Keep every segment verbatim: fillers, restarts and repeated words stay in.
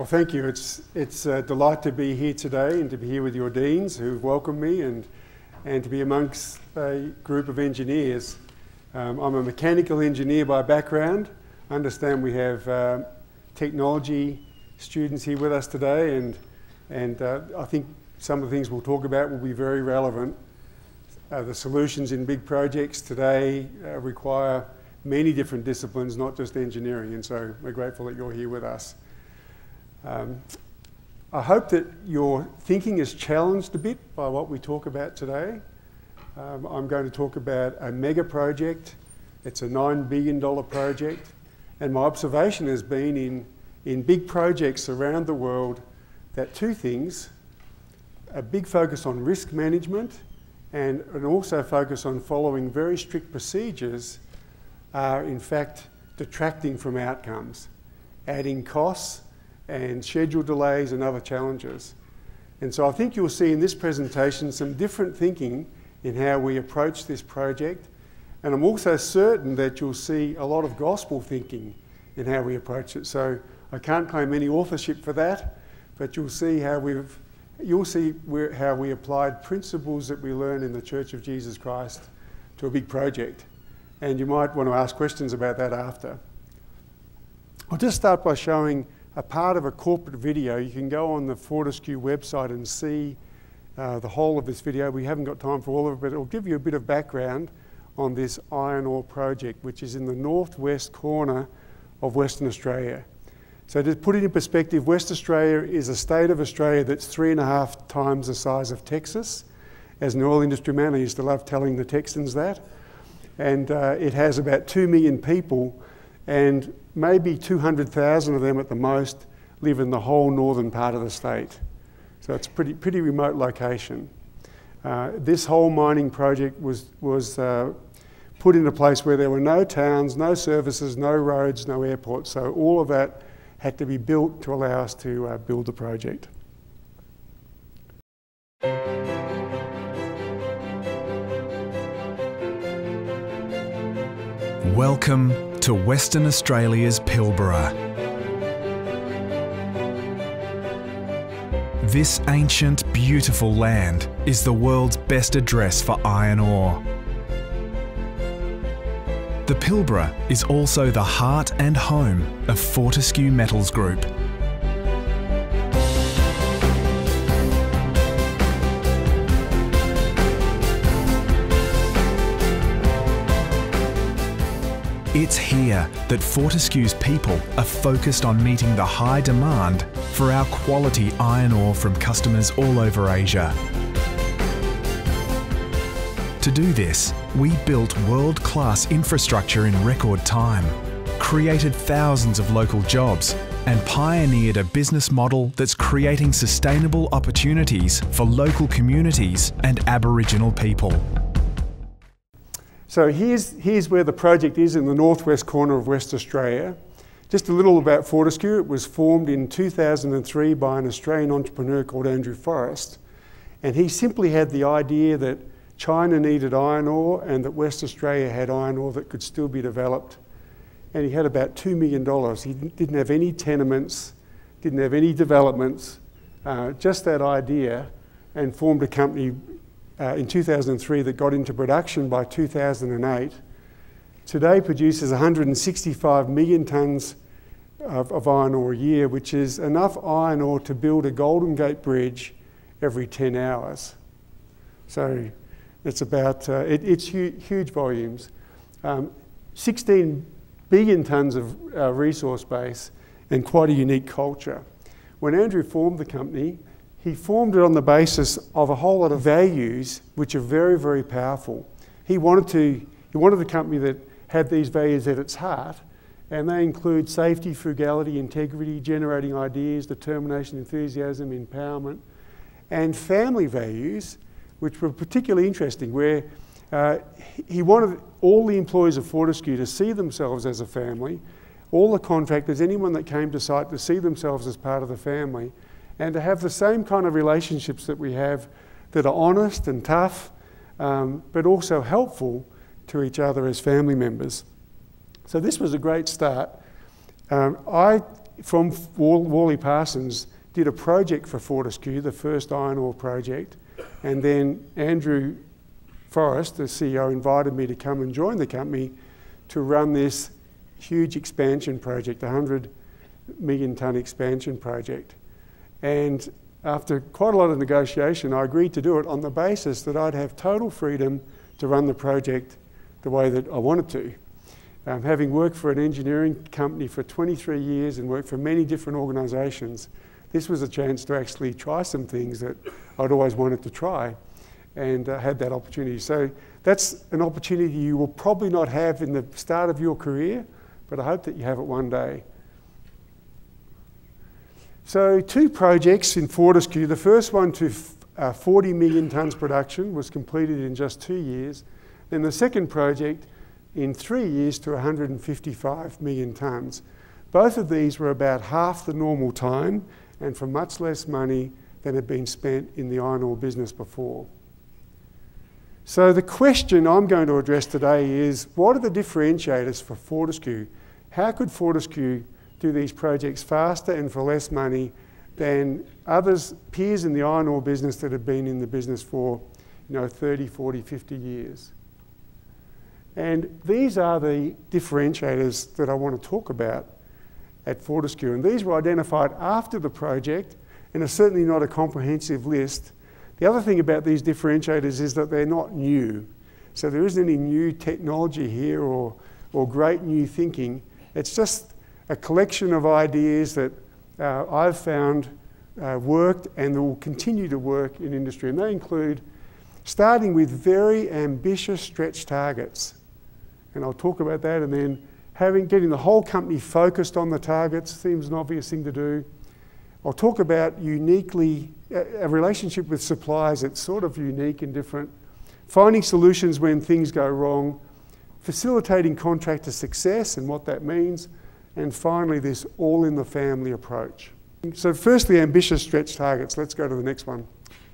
Well, thank you. It's, it's a delight to be here today and to be here with your deans who've welcomed me and, and to be amongst a group of engineers. Um, I'm a mechanical engineer by background. I understand we have uh, technology students here with us today, and, and uh, I think some of the things we'll talk about will be very relevant. Uh, the solutions in big projects today uh, require many different disciplines, not just engineering, and so we're grateful that you're here with us. Um, I hope that your thinking is challenged a bit by what we talk about today. Um, I'm going to talk about a mega project. It's a nine billion dollar project, and my observation has been in, in big projects around the world that two things, a big focus on risk management and an also focus on following very strict procedures, are in fact detracting from outcomes, adding costs and schedule delays and other challenges. And so I think you'll see in this presentation some different thinking in how we approach this project, and I'm also certain that you'll see a lot of gospel thinking in how we approach it. So I can't claim any authorship for that, but you'll see how we've you'll see where, how we applied principles that we learn in the Church of Jesus Christ to a big project. And you might want to ask questions about that after. I'll just start by showing a part of a corporate video. You can go on the Fortescue website and see uh, the whole of this video. We haven't got time for all of it, but it'll give you a bit of background on this iron ore project, which is in the northwest corner of Western Australia. So to put it in perspective, West Australia is a state of Australia that's three and a half times the size of Texas. As an oil industry man, I used to love telling the Texans that. And uh, it has about two million people, and maybe two hundred thousand of them at the most live in the whole northern part of the state. So it's a pretty, pretty remote location. Uh, this whole mining project was, was uh, put in a place where there were no towns, no services, no roads, no airports. So all of that had to be built to allow us to uh, build the project. Welcome to Western Australia's Pilbara. This ancient, beautiful land is the world's best address for iron ore. The Pilbara is also the heart and home of Fortescue Metals Group. It's here that Fortescue's people are focused on meeting the high demand for our quality iron ore from customers all over Asia. To do this, we built world-class infrastructure in record time, created thousands of local jobs, and pioneered a business model that's creating sustainable opportunities for local communities and Aboriginal people. So here's, here's where the project is in the northwest corner of West Australia. Just a little about Fortescue. It was formed in two thousand three by an Australian entrepreneur called Andrew Forrest, and he simply had the idea that China needed iron ore and that West Australia had iron ore that could still be developed. And he had about two million dollars. He didn't have any tenements, didn't have any developments, uh, just that idea, and formed a company Uh, in two thousand three that got into production by two thousand eight. Today produces one hundred sixty-five million tonnes of, of iron ore a year, which is enough iron ore to build a Golden Gate Bridge every ten hours. So it's about, uh, it, it's hu huge volumes. Um, sixteen billion tonnes of uh, resource base and quite a unique culture. When Andrew formed the company, he formed it on the basis of a whole lot of values which are very, very powerful. He wanted to, he wanted a company that had these values at its heart, and they include safety, frugality, integrity, generating ideas, determination, enthusiasm, empowerment, and family values, which were particularly interesting, where uh, he wanted all the employees of Fortescue to see themselves as a family, all the contractors, anyone that came to site to see themselves as part of the family, and to have the same kind of relationships that we have that are honest and tough, um, but also helpful to each other as family members. So this was a great start. Um, I from Worley Parsons, did a project for Fortescue, the first iron ore project, and then Andrew Forrest, the C E O, invited me to come and join the company to run this huge expansion project, a one hundred million tonne expansion project. And after quite a lot of negotiation, I agreed to do it on the basis that I'd have total freedom to run the project the way that I wanted to. Um, having worked for an engineering company for twenty-three years and worked for many different organisations, this was a chance to actually try some things that I'd always wanted to try, and uh, had that opportunity. So that's an opportunity you will probably not have in the start of your career, but I hope that you have it one day. So two projects in Fortescue. The first one to uh, forty million tonnes production was completed in just two years. Then the second project in three years to one hundred fifty-five million tonnes. Both of these were about half the normal time and for much less money than had been spent in the iron ore business before. So the question I'm going to address today is, what are the differentiators for Fortescue? How could Fortescue do these projects faster and for less money than others, peers in the iron ore business that have been in the business for, you know, thirty, forty, fifty years? And these are the differentiators that I want to talk about at Fortescue. And these were identified after the project and are certainly not a comprehensive list. The other thing about these differentiators is that they're not new. So there isn't any new technology here or, or great new thinking. It's just a collection of ideas that uh, I've found uh, worked and will continue to work in industry. And they include starting with very ambitious stretch targets. And I'll talk about that, and then having, getting the whole company focused on the targets seems an obvious thing to do. I'll talk about uniquely, a relationship with suppliers that's sort of unique and different, finding solutions when things go wrong, facilitating contractor success and what that means, and finally this all in the family approach. So firstly, ambitious stretch targets. Let's go to the next one.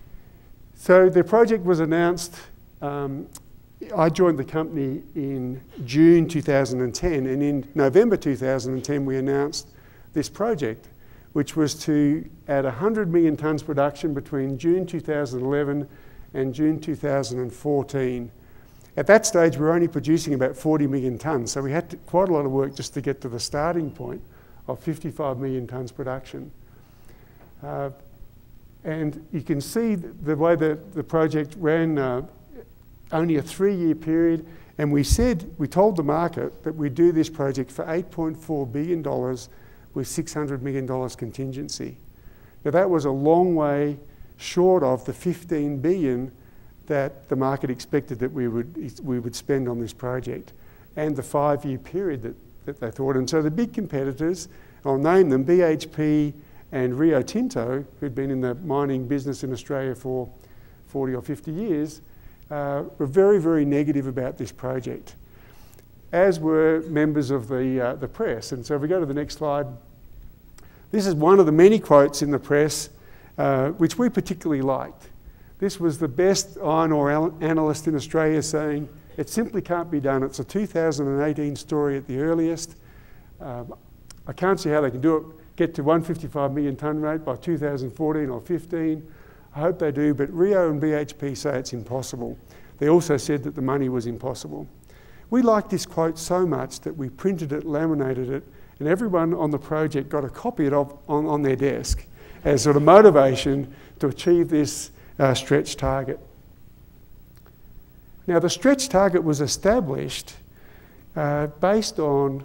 So the project was announced, um, I joined the company in June two thousand ten, and in November two thousand ten we announced this project, which was to add one hundred million tonnes production between June two thousand eleven and June two thousand fourteen. At that stage we were only producing about forty million tonnes, so we had to, quite a lot of work just to get to the starting point of fifty-five million tonnes production. Uh, and you can see the way that the project ran, uh, only a three-year period, and we said, we told the market that we'd do this project for eight point four billion dollars with six hundred million dollars contingency. Now that was a long way short of the fifteen billion dollars that the market expected that we would, we would spend on this project, and the five-year period that, that they thought. And so the big competitors, I'll name them, B H P and Rio Tinto, who'd been in the mining business in Australia for forty or fifty years, Uh, were very, very negative about this project, as were members of the, uh, the press. And so if we go to the next slide, this is one of the many quotes in the press uh, which we particularly liked. This was the best iron ore analyst in Australia saying, it simply can't be done. It's a two thousand eighteen story at the earliest. Um, I can't see how they can do it, get to one hundred fifty-five million tonne rate by two thousand fourteen or fifteen. I hope they do, but Rio and B H P say it's impossible. They also said that the money was impossible. We liked this quote so much that we printed it, laminated it, and everyone on the project got a copy of it on, on their desk as sort of motivation to achieve this uh, stretch target. Now the stretch target was established uh, based on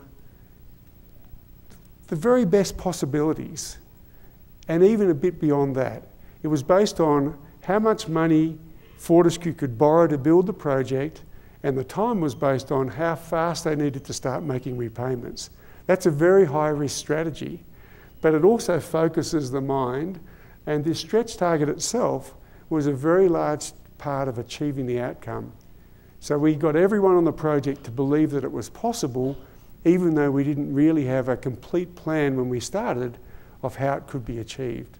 the very best possibilities, and even a bit beyond that. It was based on how much money Fortescue could borrow to build the project, and the time was based on how fast they needed to start making repayments. That's a very high-risk strategy, but it also focuses the mind, and this stretch target itself was a very large part of achieving the outcome. So we got everyone on the project to believe that it was possible, even though we didn't really have a complete plan when we started of how it could be achieved.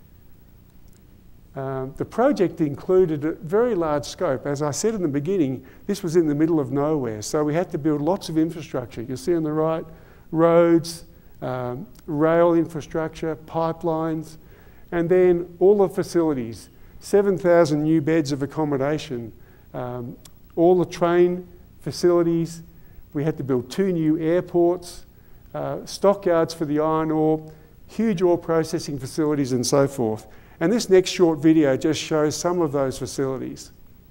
Um, the project included a very large scope. As I said in the beginning, this was in the middle of nowhere, so we had to build lots of infrastructure. You'll see on the right, roads, um, rail infrastructure, pipelines, and then all the facilities, seven thousand new beds of accommodation, um, all the train facilities. We had to build two new airports, uh, stockyards for the iron ore, huge ore processing facilities and so forth. And this next short video just shows some of those facilities.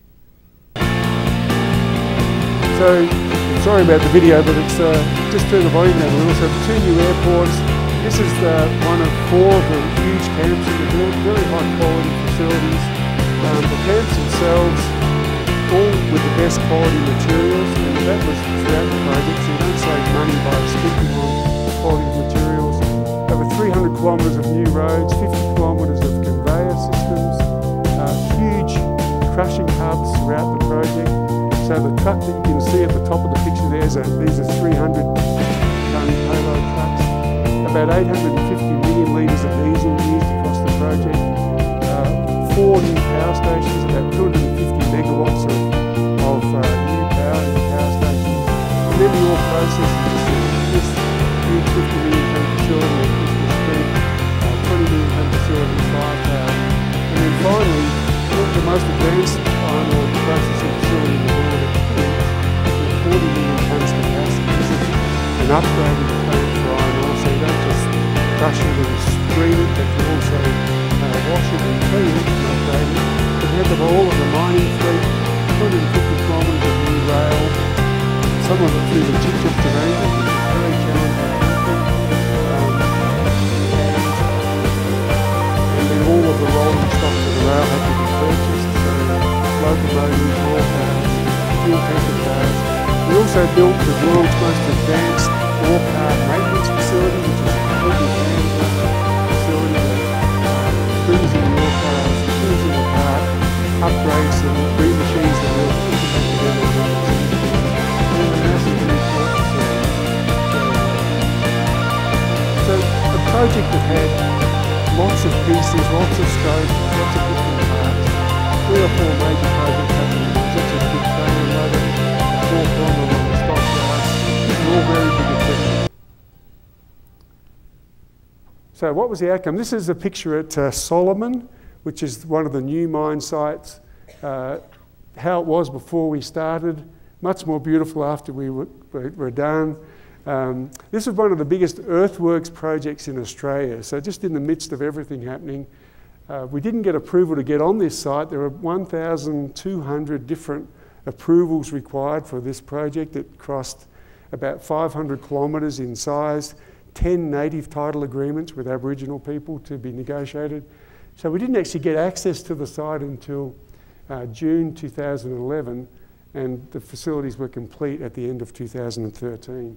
So, sorry about the video, but it's uh, just turn the volume down a little. So two new airports. This is uh, one of four of the huge camps in the world, very high quality facilities. Um, the camps themselves, all with the best quality materials, and that was throughout the project, so you don't save money by speaking on quality of materials. Over three hundred kilometres of new roads, fifty kilometres of conveyor systems, uh, huge crushing hubs throughout the project. So the truck that you can see at the top of the picture there, so these are three hundred tonne payload trucks, about eight hundred fifty million litres of diesel used across the project, uh, four new power stations, about two hundred fifty megawatts of, of uh, new power in the power stations, and then the ore processing facility, this huge fifty million tonne facility at Christmas Creek, uh, twenty million tonne facility in Firepower, and then finally, the most advanced iron ore processing facility in the world at Meurs, with forty million tonnes capacity. This is an upgraded plant for iron ore, so you don't just crush it and screen it, but you also uh, wash it and clean it and upgrade it. But we have the whole of the mining fleet, two hundred fifty kilometres of new rail, some of it through the chip-chip terrain, which is very challenging country. Um, and, and then all of the rolling stock of the rail had to be purchased, so locomotives, ore cars, fuel tanker cars. We also built the world's most advanced ore car maintenance facility, which is a completely handheld facility that uh, brings in the ore cars, brings in the car, upgrades them, green machines that will integrate together and a massive new port facility. So a project that had lots of pieces, lots of scope, lots of different parts, three or four major projects happening, such as big trailer loader, four kilometre long stockyards, and all very big equipment. So what was the outcome? This is a picture at uh, Solomon, which is one of the new mine sites, uh, how it was before we started, much more beautiful after we were, were done. Um, this is one of the biggest earthworks projects in Australia, so just in the midst of everything happening. Uh, we didn't get approval to get on this site. There are one thousand two hundred different approvals required for this project. It crossed about five hundred kilometres in size, ten native title agreements with Aboriginal people to be negotiated. So we didn't actually get access to the site until uh, June two thousand eleven, and the facilities were complete at the end of two thousand thirteen.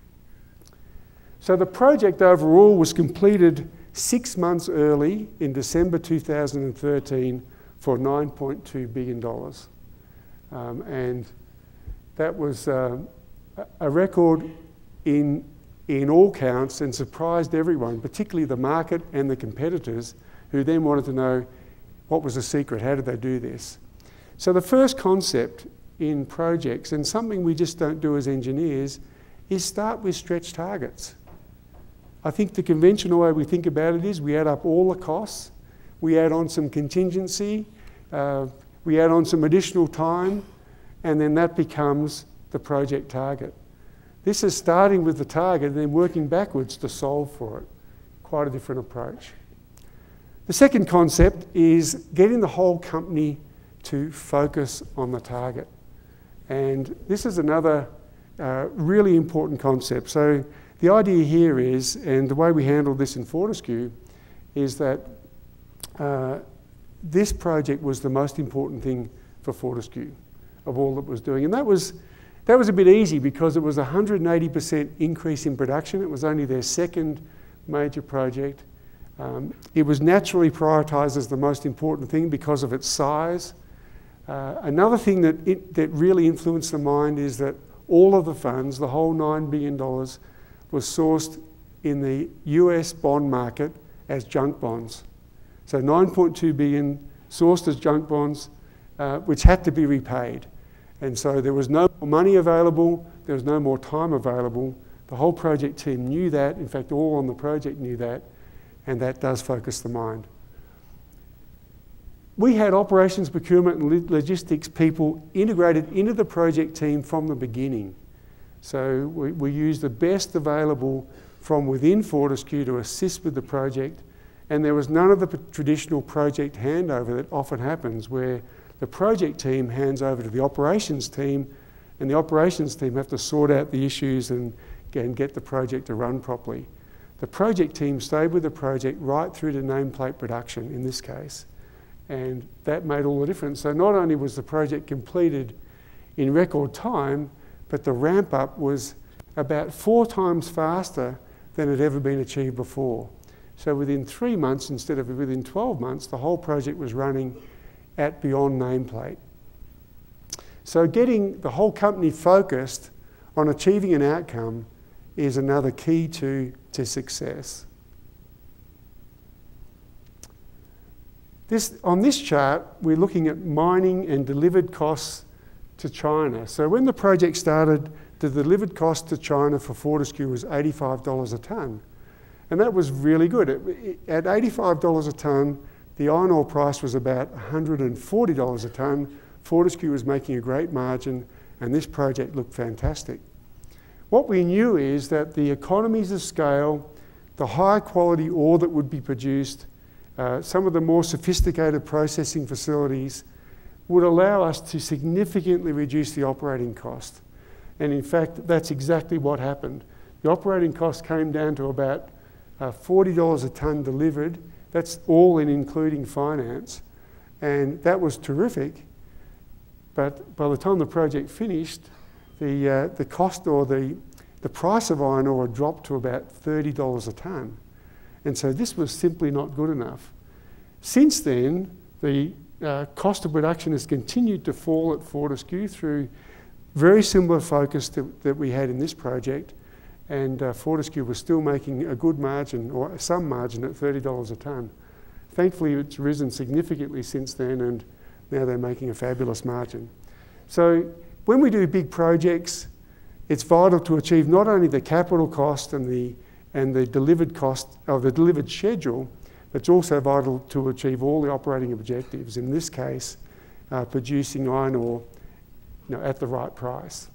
So the project overall was completed six months early in December two thousand thirteen for nine point two billion dollars. Um, and that was uh, a record in, in all counts and surprised everyone, particularly the market and the competitors, who then wanted to know what was the secret, how did they do this? So the first concept in projects, and something we just don't do as engineers, is start with stretch targets. I think the conventional way we think about it is we add up all the costs, we add on some contingency, uh, we add on some additional time, and then that becomes the project target. This is starting with the target and then working backwards to solve for it. Quite a different approach. The second concept is getting the whole company to focus on the target. And this is another uh, really important concept. So the idea here is, and the way we handled this in Fortescue, is that uh, this project was the most important thing for Fortescue of all that was doing. And that was, that was a bit easy because it was a one hundred eighty percent increase in production. It was only their second major project. Um, it was naturally prioritised as the most important thing because of its size. Uh, another thing that, it, that really influenced the mind is that all of the funds, the whole nine billion dollars, was sourced in the U S bond market as junk bonds. So nine point two billion dollars sourced as junk bonds, uh, which had to be repaid. And so there was no more money available, there was no more time available. The The whole project team knew that. In fact, all on the project knew that, and that does focus the mind. We had operations, procurement and logistics people integrated into the project team from the beginning. So we, we used the best available from within Fortescue to assist with the project, and there was none of the traditional project handover that often happens where the project team hands over to the operations team, and the operations team have to sort out the issues and, and get the project to run properly. The project team stayed with the project right through to nameplate production in this case. And that made all the difference. So not only was the project completed in record time, but the ramp up was about four times faster than had ever been achieved before. So within three months instead of within twelve months, the whole project was running at beyond nameplate. So getting the whole company focused on achieving an outcome is another key to, to success. This, on this chart, we're looking at mining and delivered costs to China. So when the project started, the delivered cost to China for Fortescue was eighty-five dollars a tonne. And that was really good. It, it, at eighty-five dollars a tonne, the iron ore price was about one hundred forty dollars a tonne. Fortescue was making a great margin, and this project looked fantastic. What we knew is that the economies of scale, the high quality ore that would be produced, Uh, some of the more sophisticated processing facilities would allow us to significantly reduce the operating cost. And in fact, that's exactly what happened. The operating cost came down to about uh, forty dollars a tonne delivered. That's all in including finance. And that was terrific. But by the time the project finished, the, uh, the cost or the, the price of iron ore dropped to about thirty dollars a tonne. And so this was simply not good enough. Since then, the uh, cost of production has continued to fall at Fortescue through very similar focus to, that we had in this project, and uh, Fortescue was still making a good margin, or some margin, at thirty dollars a tonne. Thankfully, it's risen significantly since then, and now they're making a fabulous margin. So when we do big projects, it's vital to achieve not only the capital cost and the and the delivered cost of the delivered schedule, it's also vital to achieve all the operating objectives. In this case, uh, producing iron ore, you know, at the right price.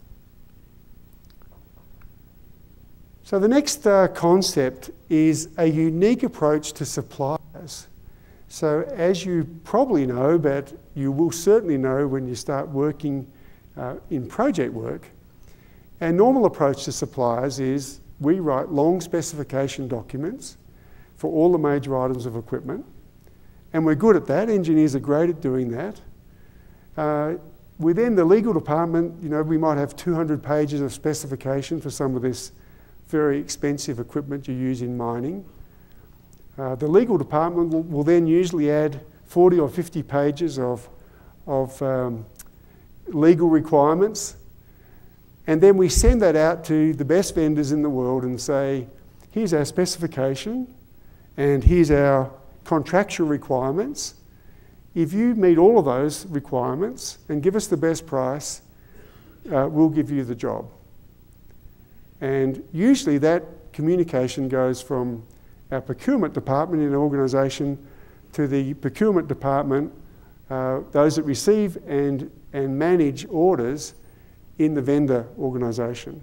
So the next uh, concept is a unique approach to suppliers. So as you probably know, but you will certainly know when you start working uh, in project work, our normal approach to suppliers is we write long specification documents for all the major items of equipment, and we're good at that. Engineers are great at doing that. Uh, within the legal department, you know, we might have two hundred pages of specification for some of this very expensive equipment you use in mining. Uh, the legal department will, will then usually add forty or fifty pages of, of um, legal requirements. And then we send that out to the best vendors in the world and say, here's our specification and here's our contractual requirements. If you meet all of those requirements and give us the best price, uh, we'll give you the job. And usually that communication goes from our procurement department in an organisation to the procurement department, uh, those that receive and, and manage orders in the vendor organisation.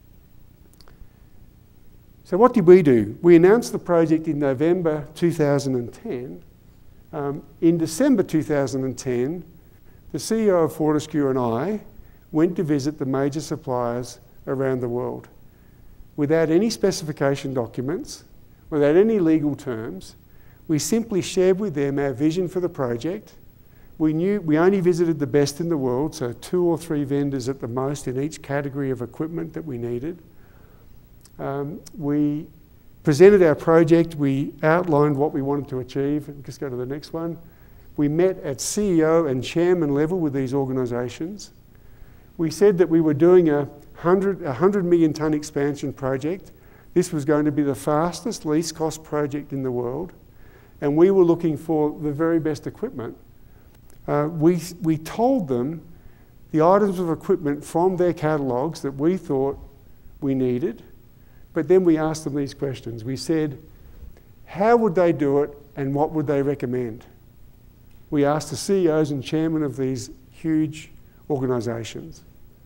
So what did we do? We announced the project in November two thousand ten. Um, in December two thousand ten, the C E O of Fortescue and I went to visit the major suppliers around the world. Without any specification documents, without any legal terms, we simply shared with them our vision for the project. We knew we only visited the best in the world, so two or three vendors at the most in each category of equipment that we needed. Um, we presented our project, we outlined what we wanted to achieve. Just go to the next one. We met at C E O and chairman level with these organisations. We said that we were doing a one hundred million tonne expansion project. This was going to be the fastest, least cost project in the world, and we were looking for the very best equipment. Uh, we, we told them the items of equipment from their catalogues that we thought we needed. But then we asked them these questions. We said, how would they do it and what would they recommend? We asked the C E Os and chairmen of these huge organisations.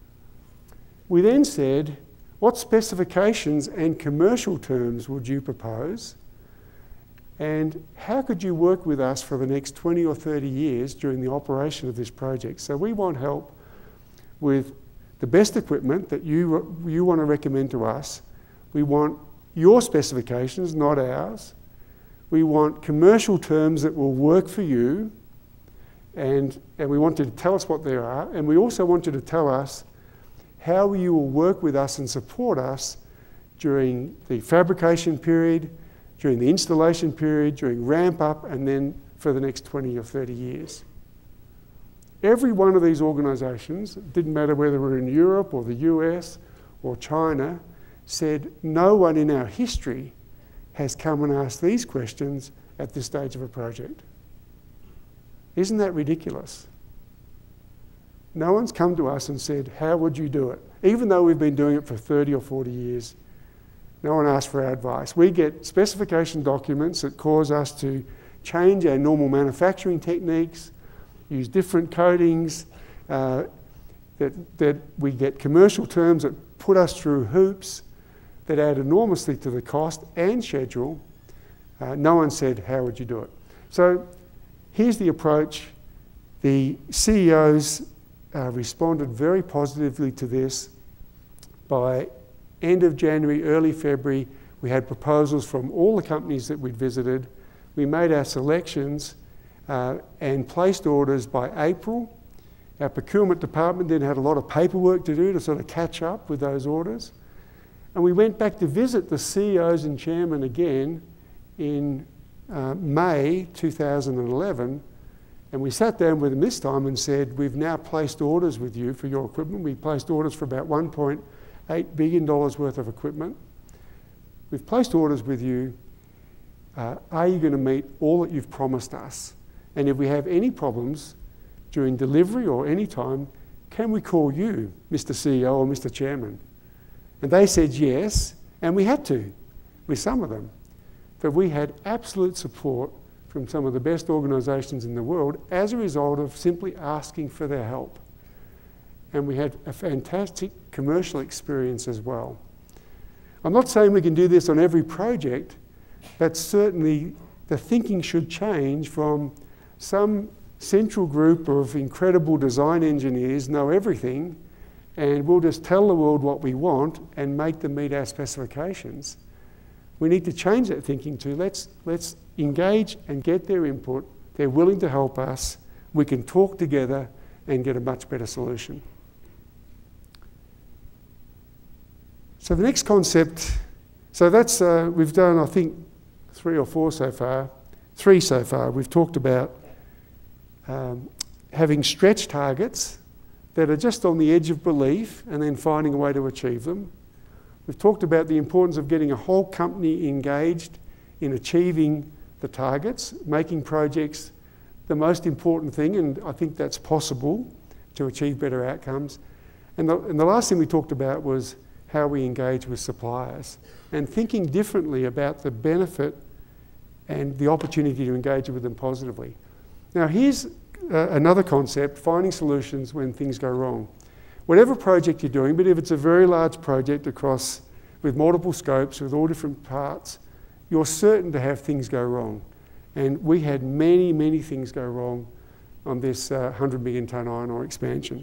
We then said, what specifications and commercial terms would you propose? And how could you work with us for the next twenty or thirty years during the operation of this project? So we want help with the best equipment that you, you want to recommend to us. We want your specifications, not ours. We want commercial terms that will work for you, and, and we want you to tell us what they are, and we also want you to tell us how you will work with us and support us during the fabrication period, during the installation period, during ramp up, and then for the next twenty or thirty years. Every one of these organisations, it didn't matter whether we're in Europe or the U S or China, said no one in our history has come and asked these questions at this stage of a project. Isn't that ridiculous? No one's come to us and said, how would you do it? Even though we've been doing it for thirty or forty years, no one asked for our advice. We get specification documents that cause us to change our normal manufacturing techniques, use different coatings, uh, that, that we get commercial terms that put us through hoops, that add enormously to the cost and schedule. Uh, no one said, how would you do it? So here's the approach. The C E Os uh, responded very positively to this. By end of January, early February, we had proposals from all the companies that we'd visited. We made our selections uh, and placed orders by April. Our procurement department then had a lot of paperwork to do to sort of catch up with those orders. And we went back to visit the C E Os and chairmen again in uh, May two thousand eleven, and we sat down with them this time and said, we've now placed orders with you for your equipment. We placed orders for about one point eight billion dollars worth of equipment. We've placed orders with you. Uh, are you going to meet all that you've promised us? And if we have any problems during delivery or any time, can we call you, Mister C E O or Mister Chairman? And they said yes, and we had to, with some of them. But we had absolute support from some of the best organisations in the world as a result of simply asking for their help. And we had a fantastic commercial experience as well. I'm not saying we can do this on every project, but certainly the thinking should change from some central group of incredible design engineers know everything, and we'll just tell the world what we want and make them meet our specifications. We need to change that thinking to let's, let's engage and get their input. They're willing to help us. We can talk together and get a much better solution. So the next concept, so that's, uh, we've done I think three or four so far, three so far. We've talked about um, having stretch targets that are just on the edge of belief and then finding a way to achieve them. We've talked about the importance of getting a whole company engaged in achieving the targets, making projects the most important thing, and I think that's possible to achieve better outcomes. And the, and the last thing we talked about was how we engage with suppliers and thinking differently about the benefit and the opportunity to engage with them positively. Now here's uh, another concept, finding solutions when things go wrong. Whatever project you're doing, but if it's a very large project across with multiple scopes, with all different parts, you're certain to have things go wrong. And we had many, many things go wrong on this uh, one hundred million tonne iron ore expansion.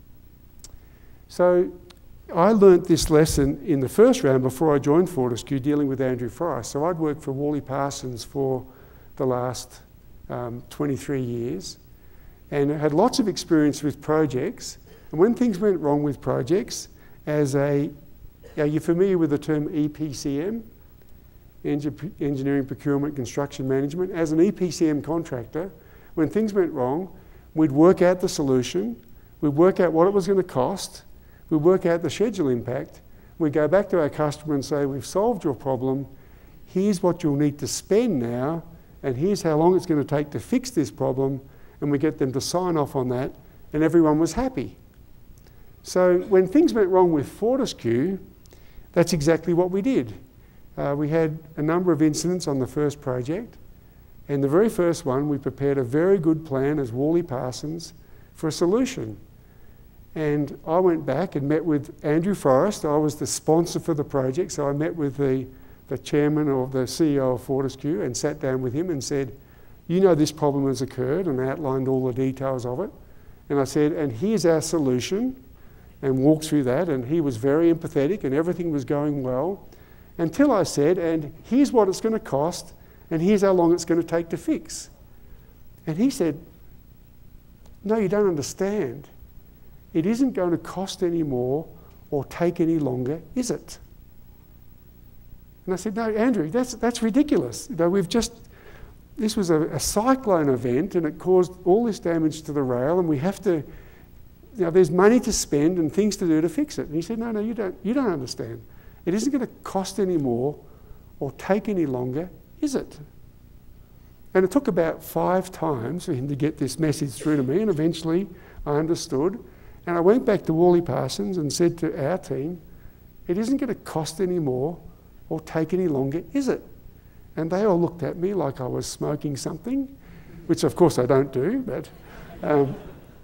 So I learnt this lesson in the first round before I joined Fortescue, dealing with Andrew Forrest. So I'd worked for Wally Parsons for the last um, twenty-three years and had lots of experience with projects. And when things went wrong with projects, as a, are you familiar with the term E P C M? Engi- Engineering, Procurement, Construction Management. As an E P C M contractor, when things went wrong, we'd work out the solution, we'd work out what it was going to cost, we'd work out the schedule impact, we'd go back to our customer and say, we've solved your problem, here's what you'll need to spend now, and here's how long it's going to take to fix this problem, and we get them to sign off on that, and everyone was happy. So when things went wrong with Fortescue, that's exactly what we did. Uh, we had a number of incidents on the first project, and the very first one we prepared a very good plan as Worley Parsons for a solution. And I went back and met with Andrew Forrest. I was the sponsor for the project, so I met with the, the chairman or the C E O of Fortescue and sat down with him and said, you know this problem has occurred, and I outlined all the details of it. And I said, and here's our solution, and walked through that, and he was very empathetic and everything was going well, until I said, and here's what it's going to cost, and here's how long it's going to take to fix. And he said, no, you don't understand. It isn't going to cost any more or take any longer, is it? And I said, no, Andrew, that's, that's ridiculous. You know, we've just, this was a, a cyclone event and it caused all this damage to the rail, and we have to, you know, there's money to spend and things to do to fix it. And he said, no, no, you don't, you don't understand. It isn't going to cost any more or take any longer, is it? And it took about five times for him to get this message through to me, and eventually I understood. And I went back to Worley Parsons and said to our team, it isn't going to cost any more or take any longer, is it? And they all looked at me like I was smoking something, which of course I don't do, but... Um,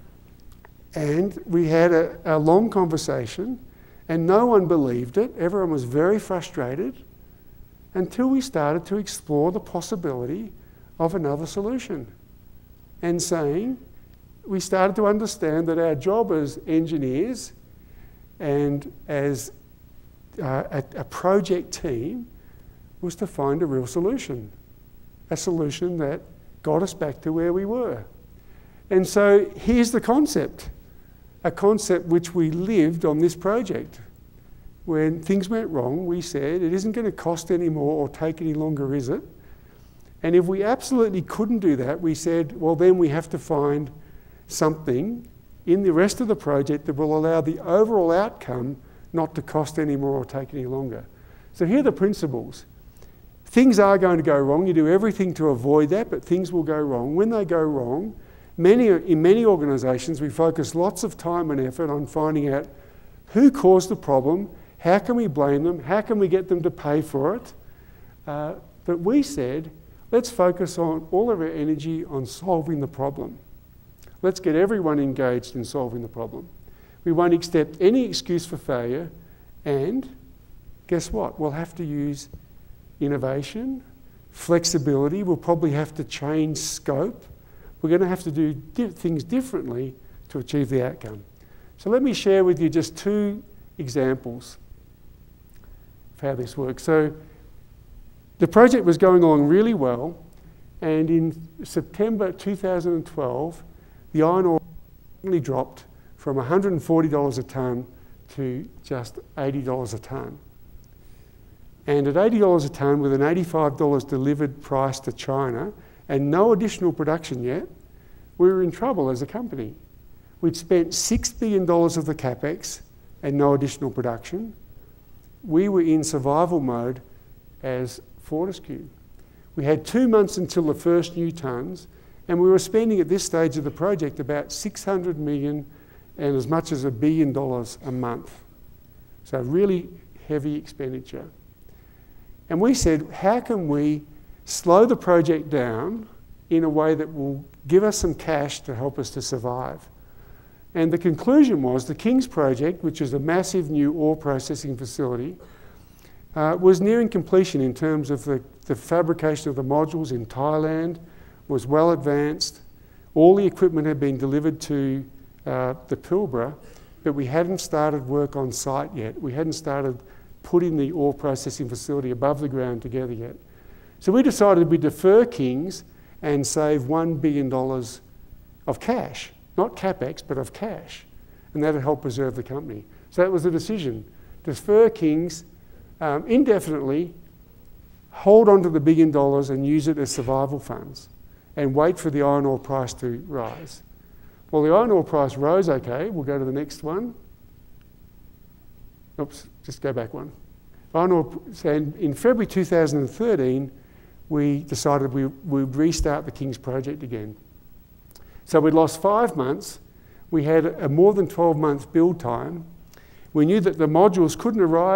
and we had a, a long conversation, and no one believed it. Everyone was very frustrated until we started to explore the possibility of another solution. And saying, we started to understand that our job as engineers and as uh, a, a project team was to find a real solution, a solution that got us back to where we were. And so here's the concept, a concept which we lived on this project. When things went wrong, we said, it isn't going to cost any more or take any longer, is it? And if we absolutely couldn't do that, we said, well, then we have to find something in the rest of the project that will allow the overall outcome not to cost any more or take any longer. So here are the principles. Things are going to go wrong. You do everything to avoid that, but things will go wrong. When they go wrong, many, in many organisations, we focus lots of time and effort on finding out who caused the problem, how can we blame them, how can we get them to pay for it. Uh, but we said, let's focus on all of our energy on solving the problem. Let's get everyone engaged in solving the problem. We won't accept any excuse for failure, and guess what? We'll have to use innovation, flexibility. We'll probably have to change scope. We're going to have to do di- things differently to achieve the outcome. So let me share with you just two examples of how this works. So the project was going along really well, and in September two thousand twelve, the iron ore really dropped from one hundred forty dollars a tonne to just eighty dollars a tonne. And at eighty dollars a tonne, with an eighty-five dollars delivered price to China and no additional production yet, we were in trouble as a company. We'd spent six billion dollars of the capex and no additional production. We were in survival mode as Fortescue. We had two months until the first new tonnes, and we were spending at this stage of the project about six hundred million dollars and as much as a billion dollars a month. So really heavy expenditure. And we said, how can we slow the project down in a way that will give us some cash to help us to survive? And the conclusion was the King's project, which is a massive new ore processing facility, uh, was nearing completion in terms of the, the fabrication of the modules in Thailand, was well advanced. All the equipment had been delivered to uh, the Pilbara, but we hadn't started work on site yet. We hadn't started putting the ore processing facility above the ground together yet. So we decided we defer King's and save one billion dollars of cash, not capex, but of cash, and that would help preserve the company. So that was the decision. Defer King's um, indefinitely, hold on to the billion dollars and use it as survival funds, and wait for the iron ore price to rise. Well, the iron ore price rose okay. We'll go to the next one. Oops, just go back one. Iron ore, so in, in February two thousand thirteen, we decided we would restart the King's project again. So we'd lost five months. We had a more than twelve month build time. We knew that the modules couldn't arrive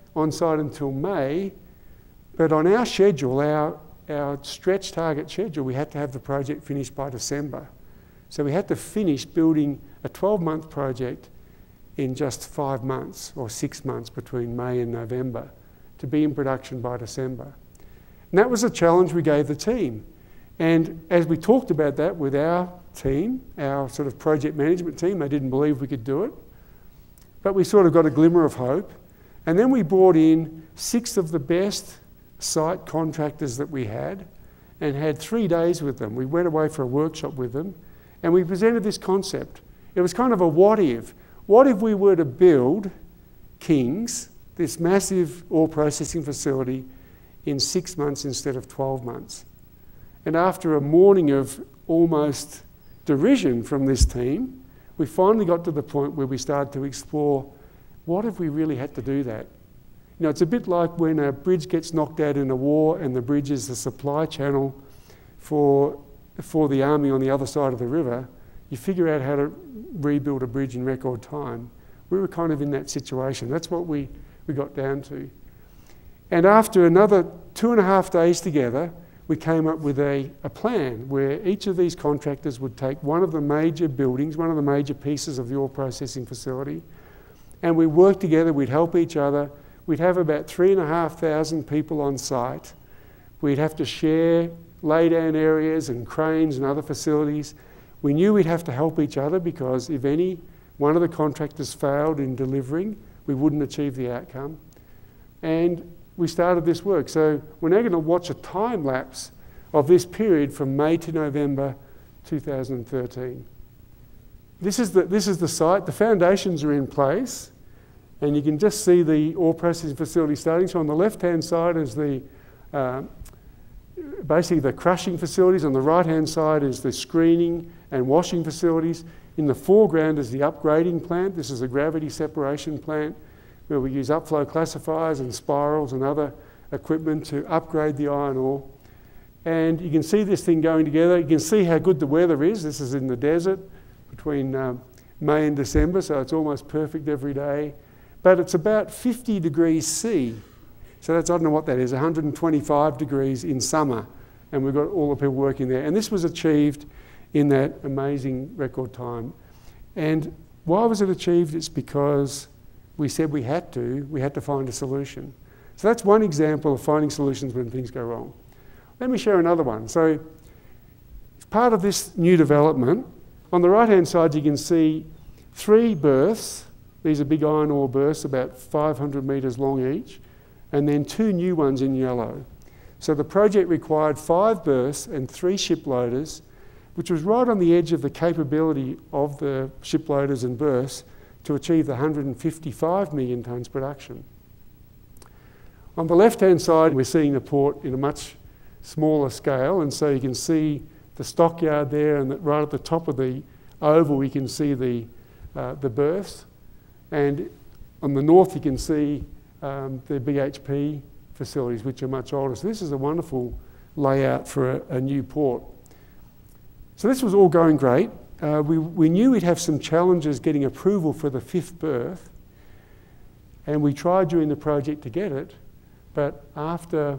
on site until May, but on our schedule, our, our stretch target schedule, we had to have the project finished by December. So we had to finish building a twelve-month project in just five months or six months between May and November to be in production by December. And that was a challenge we gave the team. And as we talked about that with our team, our sort of project management team, they didn't believe we could do it. But we sort of got a glimmer of hope. And then we brought in six of the best site contractors that we had and had three days with them. We went away for a workshop with them and we presented this concept. It was kind of a what if. What if we were to build Kings, this massive ore processing facility, in six months instead of twelve months? And after a morning of almost derision from this team, we finally got to the point where we started to explore, what if we really had to do that? You know, it's a bit like when a bridge gets knocked out in a war and the bridge is the supply channel for, for the army on the other side of the river. You figure out how to rebuild a bridge in record time. We were kind of in that situation. That's what we, we got down to. And after another two and a half days together, we came up with a, a plan where each of these contractors would take one of the major buildings, one of the major pieces of the ore processing facility, and we worked together, we'd help each other. We'd have about three and a half thousand people on site. We'd have to share laydown areas and cranes and other facilities. We knew we'd have to help each other because if any one of the contractors failed in delivering, we wouldn't achieve the outcome. And we started this work. So we're now going to watch a time lapse of this period from May to November two thousand thirteen. This is the, this is the site. The foundations are in place and you can just see the ore processing facility starting. So on the left-hand side is the uh, basically the crushing facilities. On the right-hand side is the screening and washing facilities. In the foreground is the upgrading plant. This is a gravity separation plant where we use upflow classifiers and spirals and other equipment to upgrade the iron ore. And you can see this thing going together. You can see how good the weather is. This is in the desert between um, May and December, so it's almost perfect every day. But it's about fifty degrees C. So that's, I don't know what that is, one hundred twenty-five degrees in summer. And we've got all the people working there. And this was achieved in that amazing record time. And why was it achieved? It's because we said we had to, we had to find a solution. So that's one example of finding solutions when things go wrong. Let me share another one. So as part of this new development, on the right-hand side you can see three berths. These are big iron ore berths, about five hundred metres long each, and then two new ones in yellow. So the project required five berths and three ship loaders, which was right on the edge of the capability of the ship loaders and berths to achieve the one hundred fifty-five million tonnes production. On the left-hand side, we're seeing the port in a much smaller scale, and so you can see the stockyard there, and that right at the top of the oval we can see the, uh, the berths. And on the north you can see um, the B H P facilities, which are much older. So this is a wonderful layout for a, a new port. So this was all going great. Uh, we, we knew we'd have some challenges getting approval for the fifth berth, and we tried during the project to get it, but after,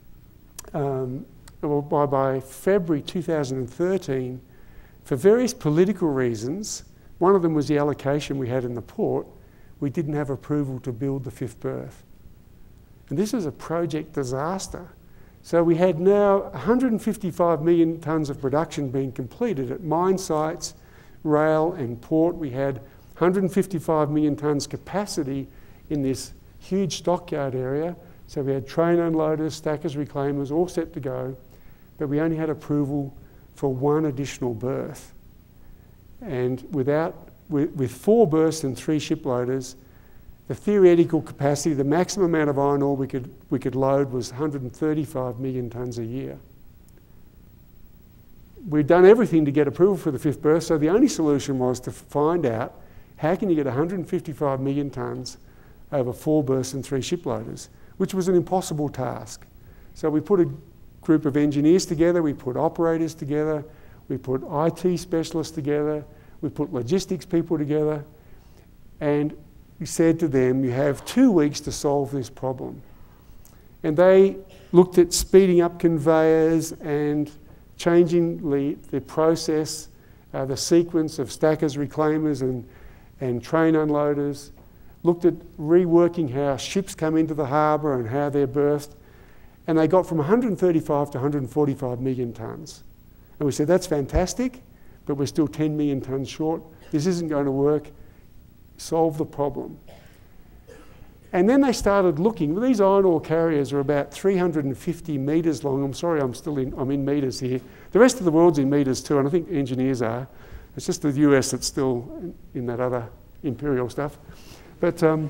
um, well, by, by February two thousand thirteen, for various political reasons, one of them was the allocation we had in the port, we didn't have approval to build the fifth berth. And this is a project disaster. So we had now one hundred fifty-five million tonnes of production being completed at mine sites, rail and port. We had one hundred fifty-five million tonnes capacity in this huge stockyard area. So we had train unloaders, stackers, reclaimers, all set to go, but we only had approval for one additional berth. And without, with, with four berths and three ship loaders, the theoretical capacity, the maximum amount of iron ore we could, we could load was one hundred thirty-five million tonnes a year. We'd done everything to get approval for the fifth berth, so the only solution was to find out how can you get one hundred fifty-five million tonnes over four berths and three ship loaders, which was an impossible task. So we put a group of engineers together, we put operators together, we put I T specialists together, we put logistics people together, and we said to them, you have two weeks to solve this problem. And they looked at speeding up conveyors and changing the, the process, uh, the sequence of stackers, reclaimers and, and train unloaders, looked at reworking how ships come into the harbour and how they're berthed, and they got from one hundred thirty-five to one hundred forty-five million tonnes. And we said, that's fantastic, but we're still ten million tonnes short. This isn't going to work. Solve the problem. And then they started looking. These iron ore carriers are about three hundred fifty metres long. I'm sorry, I'm still in, I'm in metres here. The rest of the world's in metres too, and I think engineers are. It's just the U S that's still in, in that other imperial stuff. But um,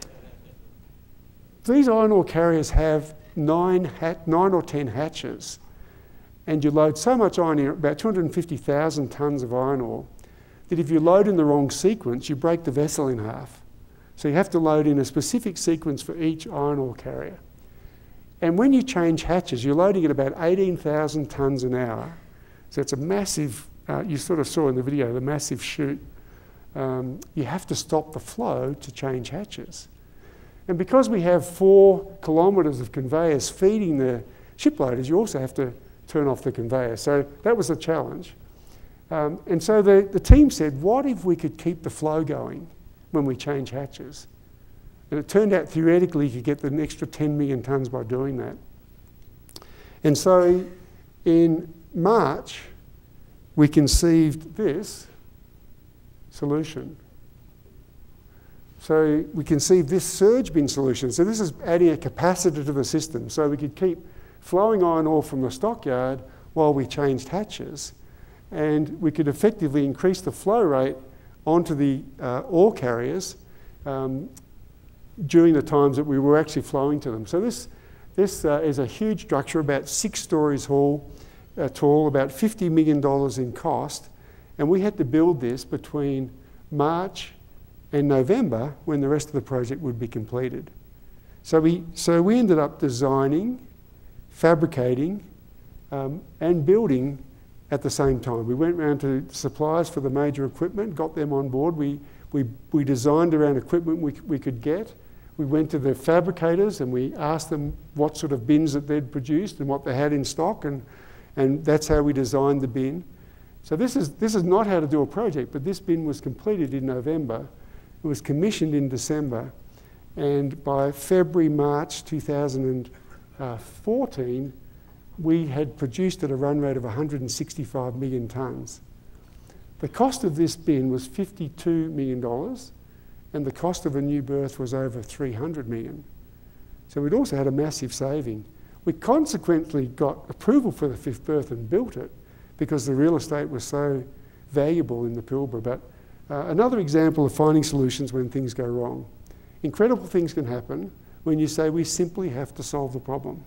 these iron ore carriers have nine, hat, nine or ten hatches, and you load so much iron ore, about two hundred fifty thousand tonnes of iron ore, that if you load in the wrong sequence, you break the vessel in half. So you have to load in a specific sequence for each iron ore carrier. And when you change hatches, you're loading at about eighteen thousand tonnes an hour. So it's a massive, uh, you sort of saw in the video, the massive chute. Um, you have to stop the flow to change hatches. And because we have four kilometres of conveyors feeding the ship loaders, you also have to turn off the conveyor. So that was a challenge. Um, and so the, the team said, what if we could keep the flow going when we change hatches? And it turned out theoretically you could get an extra ten million tonnes by doing that. And so in March, we conceived this solution. So we conceived this surge bin solution. So this is adding a capacitor to the system so we could keep flowing iron ore from the stockyard while we changed hatches. And we could effectively increase the flow rate onto the uh, ore carriers um, during the times that we were actually flowing to them. So this, this uh, is a huge structure, about six stories tall, uh, tall, about fifty million dollars in cost. And we had to build this between March and November when the rest of the project would be completed. So we, so we ended up designing, fabricating, um, and building at the same time. We went round to suppliers for the major equipment, got them on board. We, we, we designed around equipment we, we could get. We went to the fabricators and we asked them what sort of bins that they'd produced and what they had in stock, and, and that's how we designed the bin. So this is, this is not how to do a project, but this bin was completed in November. It was commissioned in December, and by February, March two thousand fourteen, we had produced at a run rate of one hundred sixty-five million tonnes. The cost of this bin was fifty-two million dollars, and the cost of a new berth was over three hundred million dollars. So we'd also had a massive saving. We consequently got approval for the fifth berth and built it because the real estate was so valuable in the Pilbara. But uh, another example of finding solutions when things go wrong. Incredible things can happen when you say we simply have to solve the problem.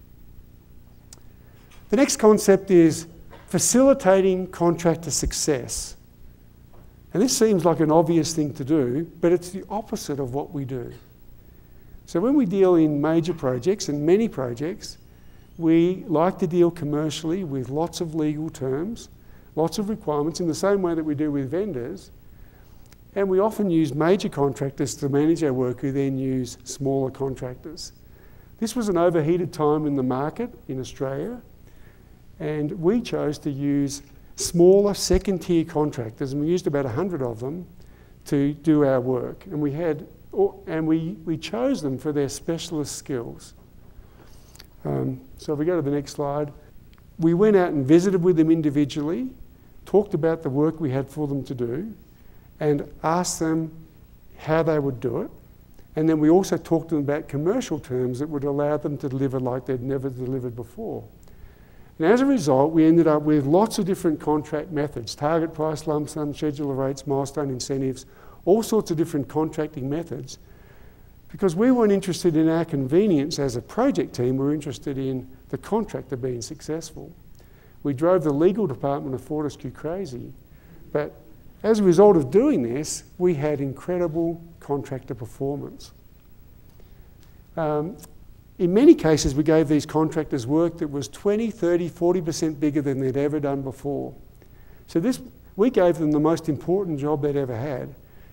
The next concept is facilitating contractor success. And this seems like an obvious thing to do, but it's the opposite of what we do. So when we deal in major projects, and many projects, we like to deal commercially with lots of legal terms, lots of requirements in the same way that we do with vendors. And we often use major contractors to manage our work who then use smaller contractors. This was an overheated time in the market in Australia, and we chose to use smaller second-tier contractors, and we used about one hundred of them to do our work. And we had, and we, we chose them for their specialist skills. Um, so if we go to the next slide, we went out and visited with them individually, talked about the work we had for them to do, and asked them how they would do it. And then we also talked to them about commercial terms that would allow them to deliver like they'd never delivered before. And as a result, we ended up with lots of different contract methods: target price, lump sum, schedule of rates, milestone incentives, all sorts of different contracting methods. Because we weren't interested in our convenience as a project team, we were interested in the contractor being successful. We drove the legal department of Fortescue crazy, but as a result of doing this, we had incredible contractor performance. Um, in many cases, we gave these contractors work that was twenty, thirty, forty percent bigger than they'd ever done before. So this, we gave them the most important job they'd ever had,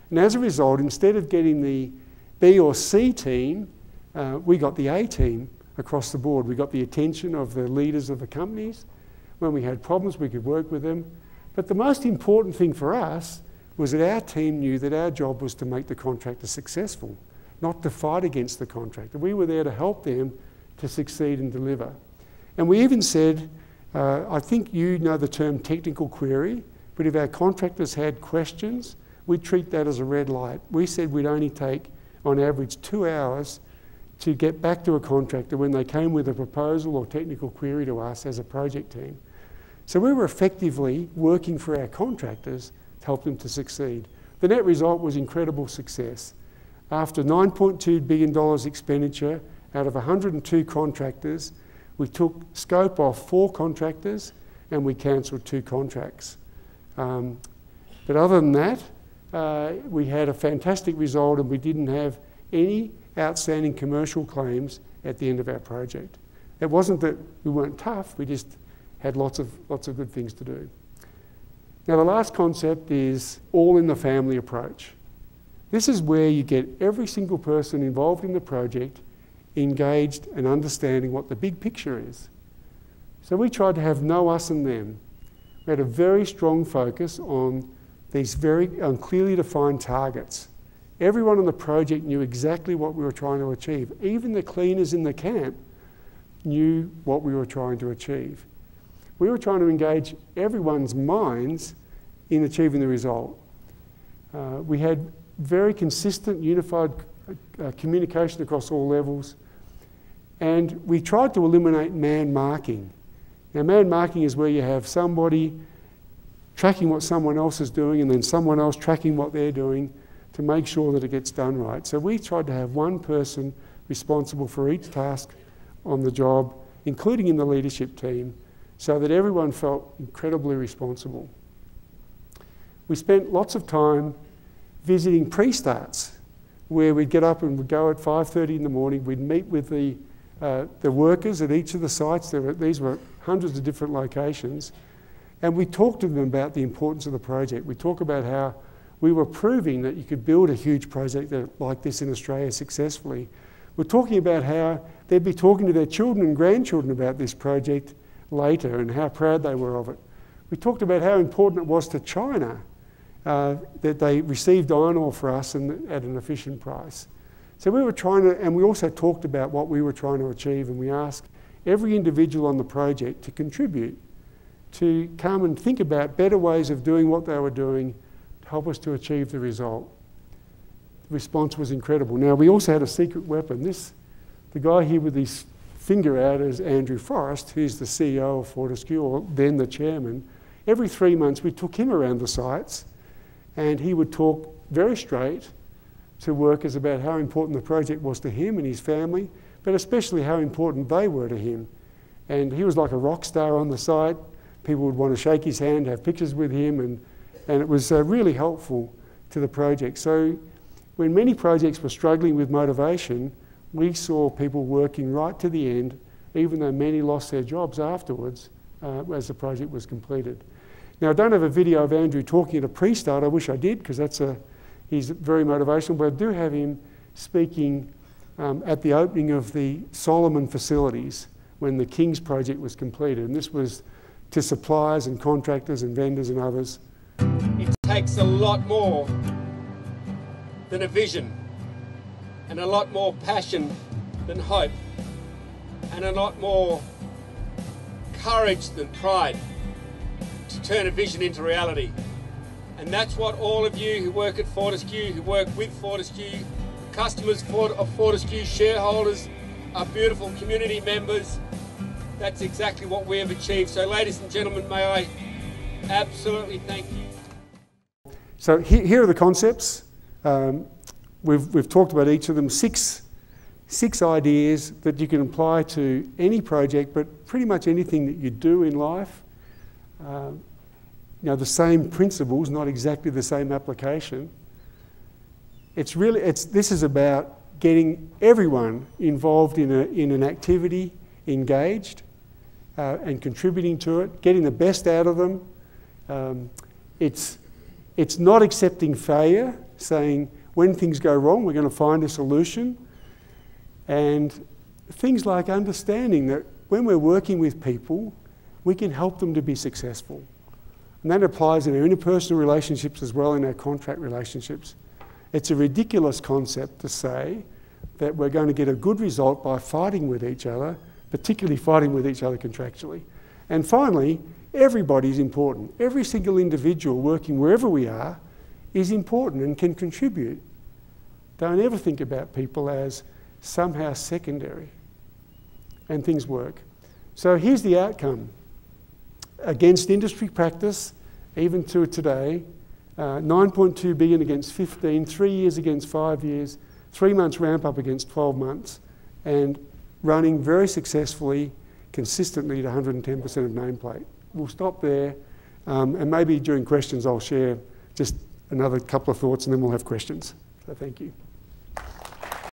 And as a result, instead of getting the B or C team, uh, we got the A team across the board. We got the attention of the leaders of the companies. When we had problems, we could work with them. But the most important thing for us was that our team knew that our job was to make the contractor successful, not to fight against the contractor. We were there to help them to succeed and deliver. And we even said, uh, I think you know the term technical query, but if our contractors had questions, we'd treat that as a red light. We said we'd only take, on average, two hours to get back to a contractor when they came with a proposal or technical query to us as a project team. So we were effectively working for our contractors to help them to succeed. The net result was incredible success. After nine point two billion dollars expenditure out of one hundred two contractors, we took scope off four contractors and we cancelled two contracts. Um, but other than that, uh, we had a fantastic result and we didn't have any outstanding commercial claims at the end of our project. It wasn't that we weren't tough, we just had lots of, lots of good things to do. Now the last concept is all in the family approach. This is where you get every single person involved in the project engaged and understanding what the big picture is. So we tried to have no us and them. We had a very strong focus on these very um, clearly defined targets. Everyone on the project knew exactly what we were trying to achieve. Even the cleaners in the camp knew what we were trying to achieve. We were trying to engage everyone's minds in achieving the result. Uh, we had very consistent, unified uh, communication across all levels, and we tried to eliminate man marking. Now, man marking is where you have somebody tracking what someone else is doing and then someone else tracking what they're doing to make sure that it gets done right. So we tried to have one person responsible for each task on the job, including in the leadership team, so that everyone felt incredibly responsible. We spent lots of time visiting pre-starts, where we'd get up and we'd go at five thirty in the morning, we'd meet with the, uh, the workers at each of the sites. There were, these were hundreds of different locations, and we talked to them about the importance of the project. We talk about how we were proving that you could build a huge project like this in Australia successfully. We're talking about how they'd be talking to their children and grandchildren about this project later and how proud they were of it. We talked about how important it was to China uh, that they received iron ore for us and at an efficient price. So we were trying to, and we also talked about what we were trying to achieve, and we asked every individual on the project to contribute, to come and think about better ways of doing what they were doing to help us to achieve the result. The response was incredible. Now, we also had a secret weapon. This, the guy here with his finger out is Andrew Forrest, who's the C E O of Fortescue, or then the chairman. Every three months we took him around the sites and he would talk very straight to workers about how important the project was to him and his family, but especially how important they were to him. And he was like a rock star on the site. People would want to shake his hand, have pictures with him, and, and it was uh, really helpful to the project. So when many projects were struggling with motivation, we saw people working right to the end, even though many lost their jobs afterwards uh, as the project was completed. Now, I don't have a video of Andrew talking at a pre-start. I wish I did, because that's a, he's very motivational, but I do have him speaking um, at the opening of the Solomon facilities when the King's project was completed. And this was to suppliers and contractors and vendors and others. It takes a lot more than a vision, and a lot more passion than hope, and a lot more courage than pride to turn a vision into reality. And that's what all of you who work at Fortescue, who work with Fortescue, customers of Fortescue, shareholders, our beautiful community members, that's exactly what we have achieved. So ladies and gentlemen, may I absolutely thank you. So here, here are the concepts. Um, we've, we've talked about each of them, six, six ideas that you can apply to any project, but pretty much anything that you do in life. Uh, you know, the same principles, not exactly the same application. It's really, it's, this is about getting everyone involved in, a, in an activity, engaged, uh, and contributing to it, getting the best out of them. Um, it's, it's not accepting failure. saying when things go wrong, we're going to find a solution. And things like understanding that when we're working with people, we can help them to be successful. And that applies in our interpersonal relationships as well, in our contract relationships. It's a ridiculous concept to say that we're going to get a good result by fighting with each other, particularly fighting with each other contractually. And finally, everybody's important. Every single individual working wherever we are is important and can contribute. Don't ever think about people as somehow secondary, and things work. So here's the outcome. Against industry practice, even to today, uh, nine point two billion against fifteen, three years against five years, three months ramp up against twelve months, and running very successfully, consistently to one hundred ten percent of nameplate. We'll stop there, um, and maybe during questions I'll share just another couple of thoughts and then we'll have questions. So thank you.